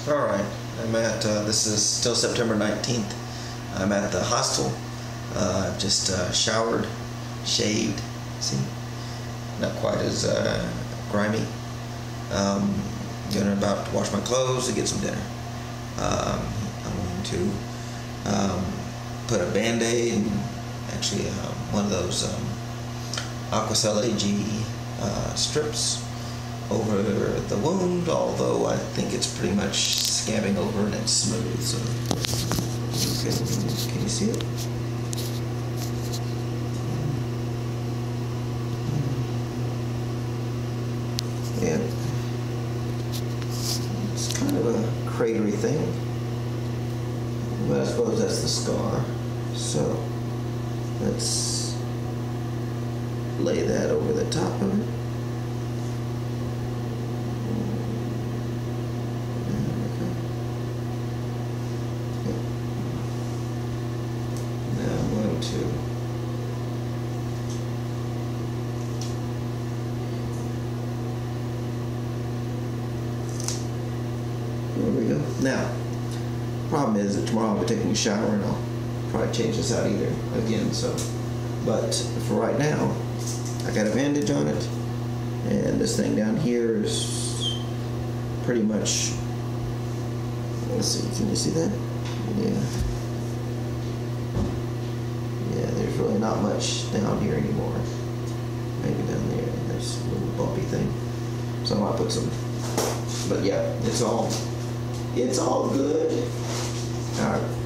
All right. I'm at, this is still September 19th. I'm at the hostel. I've just showered, shaved. See? Not quite as grimy. Gonna about to wash my clothes to get some dinner. I'm going to put a Band-Aid and actually one of those Aquacel AG strips over the wound, although I think it's pretty much scabbing over and it's smooth. So, can you see it? Yeah, it's kind of a cratery thing, but I suppose that's the scar. So let's lay that over the top of it. Now I'm going to there we go. Now, problem is that tomorrow I'll be taking a shower and I'll probably change this out either again. So, but for right now, I got a bandage on it, and this thing down here is pretty much. Let's see. Can you see that? Yeah. Yeah. There's really not much down here anymore. Maybe down there. There's a little bumpy thing. So I might put some. But yeah, it's all good. All right.